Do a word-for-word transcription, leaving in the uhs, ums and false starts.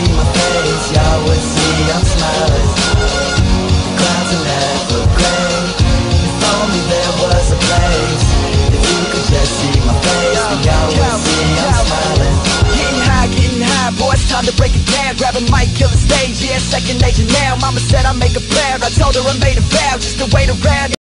see my face, y'all would see I'm smiling. The clouds are never gray. If only there was a place, if you could just see my face, then y'all would see I'm smiling. Getting high, getting high, boy, it's time to break it down. Grab a mic, kill the stage, yeah, second nature now. Mama said I make her proud, I told her I made a vow just to wait around.